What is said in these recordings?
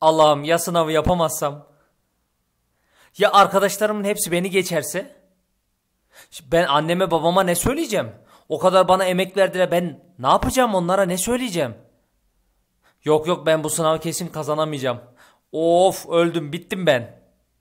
Allah'ım ya sınavı yapamazsam? Ya arkadaşlarımın hepsi beni geçerse? Ben anneme babama ne söyleyeceğim? O kadar bana emek verdiler, ben ne yapacağım, onlara ne söyleyeceğim? Yok ben bu sınavı kesin kazanamayacağım. Of, öldüm, bittim ben.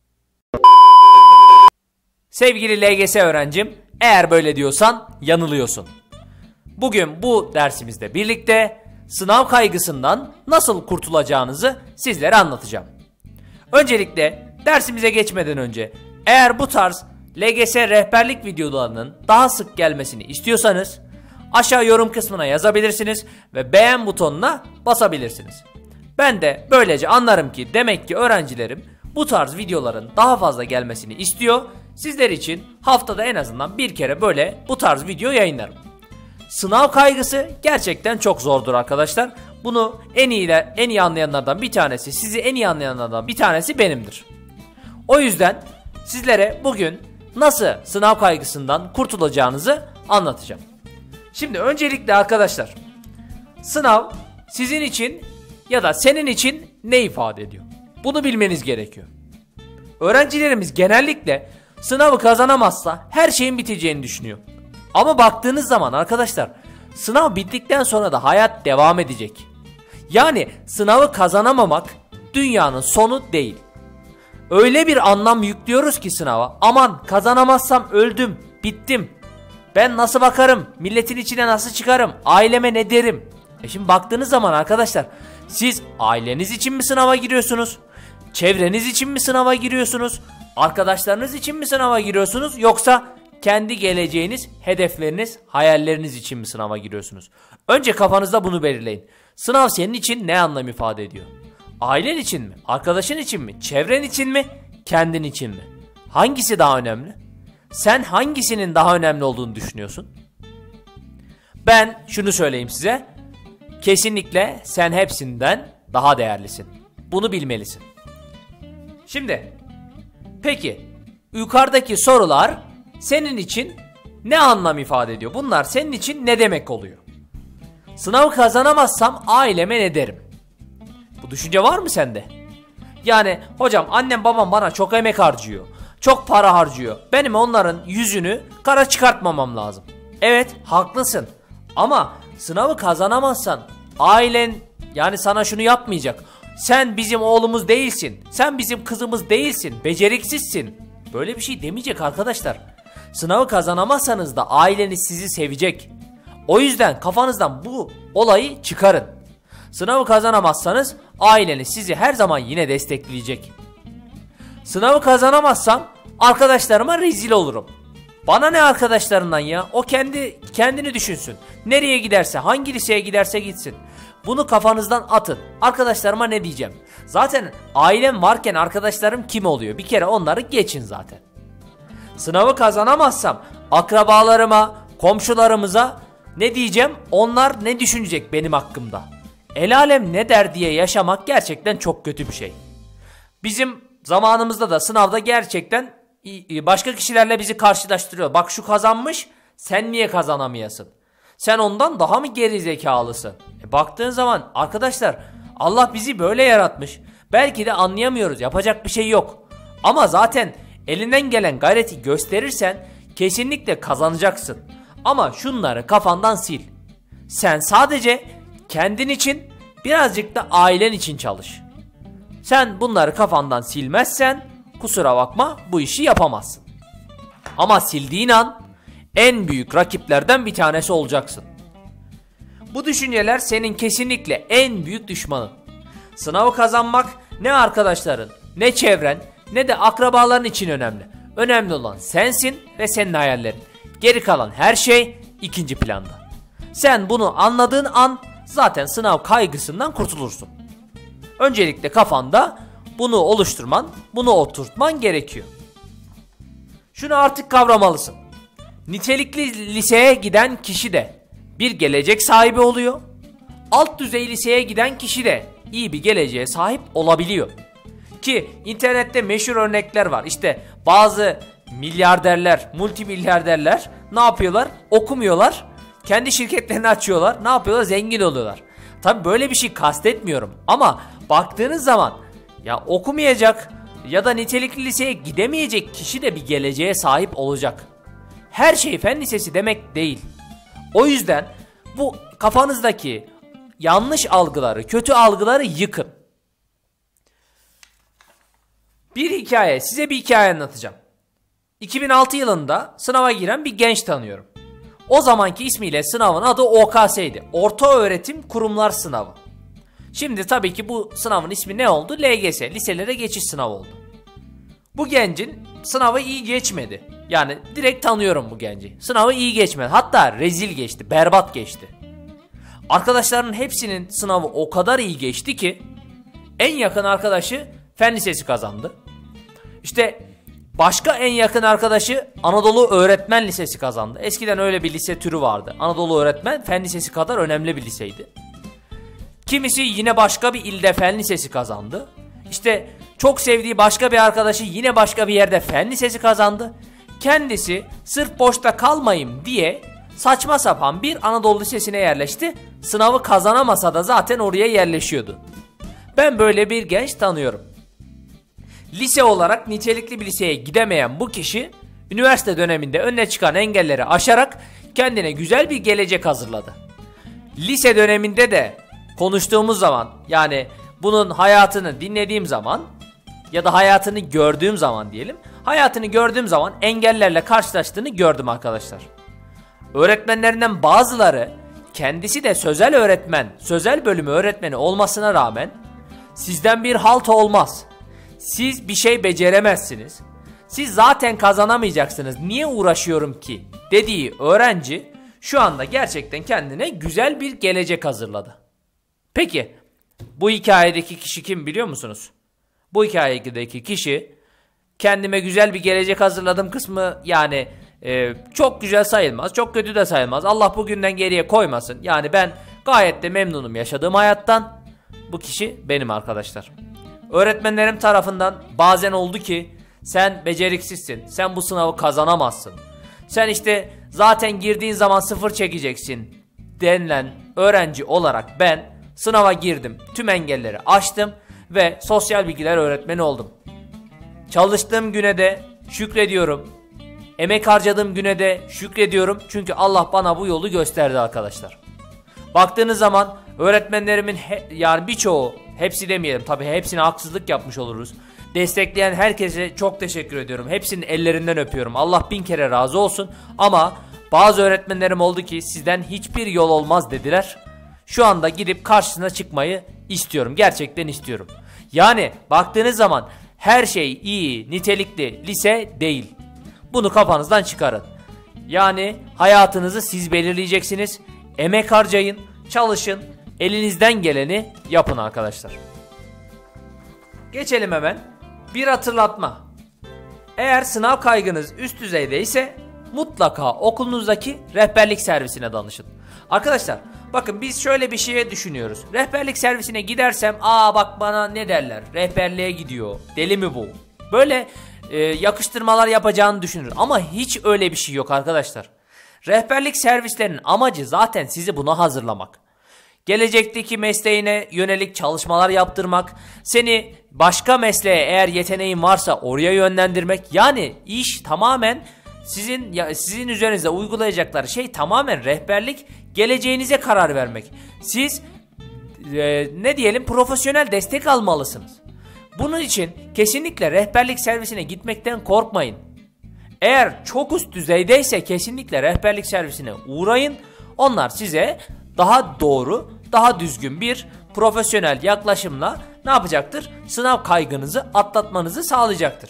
Sevgili LGS öğrencim, eğer böyle diyorsan yanılıyorsun. Bugün bu dersimizde birlikte sınav kaygısından nasıl kurtulacağınızı sizlere anlatacağım. Öncelikle dersimize geçmeden önce eğer bu tarz LGS rehberlik videolarının daha sık gelmesini istiyorsanız aşağı yorum kısmına yazabilirsiniz ve beğen butonuna basabilirsiniz. Ben de böylece anlarım ki demek ki öğrencilerim bu tarz videoların daha fazla gelmesini istiyor. Sizler için haftada en azından bir kere böyle bu tarz video yayınlarım. Sınav kaygısı gerçekten çok zordur arkadaşlar. Bunu en iyi anlayanlardan bir tanesi, sizi en iyi anlayanlardan bir tanesi benimdir. O yüzden sizlere bugün nasıl sınav kaygısından kurtulacağınızı anlatacağım. Şimdi öncelikle arkadaşlar, sınav sizin için ya da senin için ne ifade ediyor? Bunu bilmeniz gerekiyor. Öğrencilerimiz genellikle sınavı kazanamazsa her şeyin biteceğini düşünüyor. Ama baktığınız zaman arkadaşlar, sınav bittikten sonra da hayat devam edecek. Yani sınavı kazanamamak dünyanın sonu değil. Öyle bir anlam yüklüyoruz ki sınava, aman kazanamazsam öldüm, bittim. Ben nasıl bakarım, milletin içine nasıl çıkarım, aileme ne derim? Şimdi baktığınız zaman arkadaşlar, siz aileniz için mi sınava giriyorsunuz? Çevreniz için mi sınava giriyorsunuz? Arkadaşlarınız için mi sınava giriyorsunuz? Yoksa kendi geleceğiniz, hedefleriniz, hayalleriniz için mi sınava giriyorsunuz? Önce kafanızda bunu belirleyin. Sınav senin için ne anlam ifade ediyor? Ailen için mi? Arkadaşın için mi? Çevren için mi? Kendin için mi? Hangisi daha önemli? Sen hangisinin daha önemli olduğunu düşünüyorsun? Ben şunu söyleyeyim size. Kesinlikle sen hepsinden daha değerlisin. Bunu bilmelisin. Şimdi, peki yukarıdaki sorular senin için ne anlam ifade ediyor? Bunlar senin için ne demek oluyor? Sınavı kazanamazsam aileme ne derim? Bu düşünce var mı sende? Yani hocam annem babam bana çok emek harcıyor, çok para harcıyor. Benim onların yüzünü kara çıkartmamam lazım. Evet, haklısın. Ama sınavı kazanamazsan ailen yani sana şunu yapmayacak. Sen bizim oğlumuz değilsin. Sen bizim kızımız değilsin. Beceriksizsin. Böyle bir şey demeyecek arkadaşlar. Sınavı kazanamazsanız da aileniz sizi sevecek. O yüzden kafanızdan bu olayı çıkarın. Sınavı kazanamazsanız aileniz sizi her zaman yine destekleyecek. Sınavı kazanamazsam arkadaşlarıma rezil olurum. Bana ne arkadaşlarından ya? O kendini düşünsün. Nereye giderse, hangi liseye giderse gitsin. Bunu kafanızdan atın. Arkadaşlarıma ne diyeceğim? Zaten ailem varken arkadaşlarım kim oluyor? Bir kere onları geçin zaten. Sınavı kazanamazsam akrabalarıma, komşularımıza ne diyeceğim? Onlar ne düşünecek benim hakkımda? El alem ne der diye yaşamak gerçekten çok kötü bir şey. Bizim zamanımızda da sınavda gerçekten başka kişilerle bizi karşılaştırıyor. Bak şu kazanmış, sen niye kazanamayasın? Sen ondan daha mı geri zekalısın? Baktığın zaman arkadaşlar, Allah bizi böyle yaratmış. Belki de anlayamıyoruz, yapacak bir şey yok. Ama zaten elinden gelen gayreti gösterirsen kesinlikle kazanacaksın. Ama şunları kafandan sil. Sen sadece kendin için, birazcık da ailen için çalış. Sen bunları kafandan silmezsen kusura bakma, bu işi yapamazsın. Ama sildiğin an en büyük rakiplerden bir tanesi olacaksın. Bu düşünceler senin kesinlikle en büyük düşmanın. Sınavı kazanmak ne arkadaşların, ne çevren, ne de akrabaların için önemli. Önemli olan sensin ve senin hayallerin. Geri kalan her şey ikinci planda. Sen bunu anladığın an zaten sınav kaygısından kurtulursun. Öncelikle kafanda bunu oluşturman, bunu oturtman gerekiyor. Şunu artık kavramalısın. Nitelikli liseye giden kişi de bir gelecek sahibi oluyor. Alt düzey liseye giden kişi de iyi bir geleceğe sahip olabiliyor. Ki internette meşhur örnekler var. İşte bazı milyarderler, multimilyarderler ne yapıyorlar? Okumuyorlar. Kendi şirketlerini açıyorlar. Ne yapıyorlar? Zengin oluyorlar. Tabi böyle bir şey kastetmiyorum. Ama baktığınız zaman Ya okumayacak ya da nitelikli liseye gidemeyecek kişi de bir geleceğe sahip olacak. Her şey fen lisesi demek değil. O yüzden bu kafanızdaki yanlış algıları, kötü algıları yıkın. Size bir hikaye anlatacağım. 2006 yılında sınava giren bir genç tanıyorum. O zamanki ismiyle sınavın adı OKS'ydi. Orta Öğretim Kurumlar Sınavı. Şimdi tabii ki bu sınavın ismi ne oldu? LGS, liselere geçiş sınavı oldu. Bu gencin sınavı iyi geçmedi. Yani direkt tanıyorum bu genci. Sınavı iyi geçmedi. Hatta rezil geçti, berbat geçti. Arkadaşlarının hepsinin sınavı o kadar iyi geçti ki en yakın arkadaşı fen lisesi kazandı. İşte başka en yakın arkadaşı Anadolu Öğretmen Lisesi kazandı. Eskiden öyle bir lise türü vardı. Anadolu Öğretmen fen lisesi kadar önemli bir liseydi. Kimisi yine başka bir ilde fen lisesi kazandı. İşte çok sevdiği başka bir arkadaşı yine başka bir yerde fen lisesi kazandı. Kendisi sırf boşta kalmayayım diye saçma sapan bir Anadolu Lisesi'ne yerleşti. Sınavı kazanamasa da zaten oraya yerleşiyordu. Ben böyle bir genç tanıyorum. Lise olarak nitelikli bir liseye gidemeyen bu kişi üniversite döneminde önüne çıkan engelleri aşarak kendine güzel bir gelecek hazırladı. Lise döneminde de konuştuğumuz zaman, yani bunun hayatını dinlediğim zaman ya da hayatını gördüğüm zaman diyelim, hayatını gördüğüm zaman engellerle karşılaştığını gördüm arkadaşlar. Öğretmenlerinden bazıları kendisi de sözel öğretmen, sözel bölümü öğretmeni olmasına rağmen sizden bir halt olmaz. Siz bir şey beceremezsiniz. Siz zaten kazanamayacaksınız. Niye uğraşıyorum ki dediği öğrenci şu anda gerçekten kendine güzel bir gelecek hazırladı. Peki bu hikayedeki kişi kim biliyor musunuz? Bu hikayedeki kişi kendime güzel bir gelecek hazırladım kısmı yani çok güzel sayılmaz, çok kötü de sayılmaz. Allah bugünden geriye koymasın. Yani ben gayet de memnunum yaşadığım hayattan. Bu kişi benim arkadaşlar. Öğretmenlerim tarafından bazen oldu ki sen beceriksizsin, sen bu sınavı kazanamazsın. Sen işte zaten girdiğin zaman sıfır çekeceksin denilen öğrenci olarak ben sınava girdim, tüm engelleri aştım ve sosyal bilgiler öğretmeni oldum. Çalıştığım güne de şükrediyorum. Emek harcadığım güne de şükrediyorum. Çünkü Allah bana bu yolu gösterdi arkadaşlar. Baktığınız zaman öğretmenlerimin yani birçoğu, hepsi demeyelim tabii, hepsine haksızlık yapmış oluruz. Destekleyen herkese çok teşekkür ediyorum. Hepsinin ellerinden öpüyorum. Allah bin kere razı olsun. Ama bazı öğretmenlerim oldu ki sizden hiçbir yol olmaz dediler. Şu anda gidip karşısına çıkmayı istiyorum. Gerçekten istiyorum. Yani baktığınız zaman her şey iyi, nitelikli lise değil. Bunu kafanızdan çıkarın. Yani hayatınızı siz belirleyeceksiniz. Emek harcayın, çalışın, elinizden geleni yapın arkadaşlar. Geçelim hemen. Bir hatırlatma. Eğer sınav kaygınız üst düzeydeyse mutlaka okulunuzdaki rehberlik servisine danışın. Arkadaşlar bakın biz şöyle bir şeye düşünüyoruz. Rehberlik servisine gidersem bak bana ne derler, rehberliğe gidiyor, deli mi bu? Böyle yakıştırmalar yapacağını düşünür. Ama hiç öyle bir şey yok arkadaşlar. Rehberlik servislerinin amacı zaten sizi buna hazırlamak. Gelecekteki mesleğine yönelik çalışmalar yaptırmak, seni başka mesleğe eğer yeteneğin varsa oraya yönlendirmek. Yani iş tamamen sizin üzerinizde uygulayacakları şey tamamen rehberlik, geleceğinize karar vermek. Siz ne diyelim, profesyonel destek almalısınız. Bunun için kesinlikle rehberlik servisine gitmekten korkmayın. Eğer çok üst düzeydeyse kesinlikle rehberlik servisine uğrayın. Onlar size daha doğru, daha düzgün bir profesyonel yaklaşımla ne yapacaktır? Sınav kaygınızı atlatmanızı sağlayacaktır.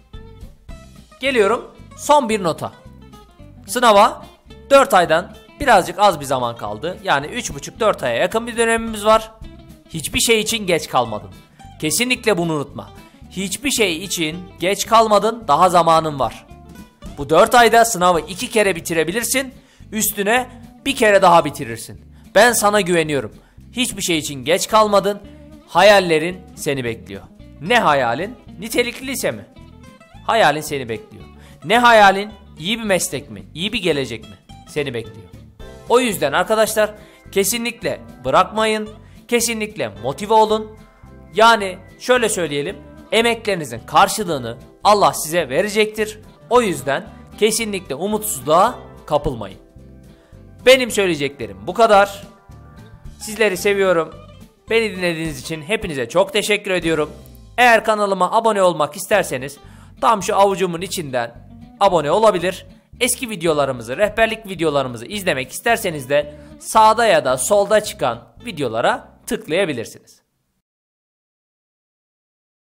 Geliyorum son bir nota. Sınava 4 aydan birazcık az bir zaman kaldı. Yani 3,5-4 aya yakın bir dönemimiz var. Hiçbir şey için geç kalmadın. Kesinlikle bunu unutma. Hiçbir şey için geç kalmadın, daha zamanın var. Bu 4 ayda sınavı 2 kere bitirebilirsin. Üstüne bir kere daha bitirirsin. Ben sana güveniyorum. Hiçbir şey için geç kalmadın. Hayallerin seni bekliyor. Ne hayalin? Nitelikli lise mi? Hayalin seni bekliyor. Ne hayalin? İyi bir meslek mi? İyi bir gelecek mi? Seni bekliyor. O yüzden arkadaşlar kesinlikle bırakmayın. Kesinlikle motive olun. Yani şöyle söyleyelim, emeklerinizin karşılığını Allah size verecektir. O yüzden kesinlikle umutsuzluğa kapılmayın. Benim söyleyeceklerim bu kadar. Sizleri seviyorum. Beni dinlediğiniz için hepinize çok teşekkür ediyorum. Eğer kanalıma abone olmak isterseniz tam şu avucumun içinden abone olabilir. Eski videolarımızı, rehberlik videolarımızı izlemek isterseniz de sağda ya da solda çıkan videolara tıklayabilirsiniz.